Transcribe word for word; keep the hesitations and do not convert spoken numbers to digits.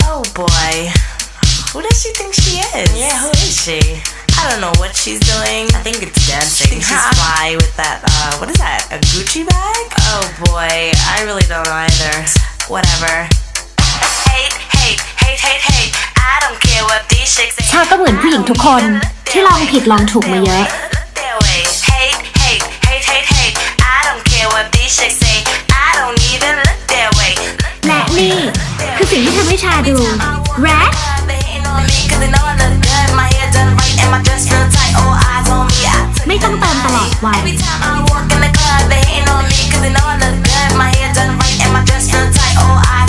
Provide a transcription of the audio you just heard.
Oh boy, who does she think she is? Yeah, who is she? I don't know what she's doing. I think it's dancing. She thinks she's fly with that, uh, what is that, a Gucci bag? Oh boy, I really don't know either. Whatever. Hate, hate, hate, hate, hate. I don't care what these chicks say. ชาก็เหมือนผู้หญิงทุกคนที่ลองผิดลองถูกมาเยอะ Hate, hate, hate, hate, hate. I don't care what these chicks say. I don't even look their way. และนี่คือสิ่งที่ทำให้ชาดู Ratไม่ต้องเติมตลอดวัน Every time I walk in the club, they hating on me 'cause they know I look good. My hair done right and my dress real tight. Oh, I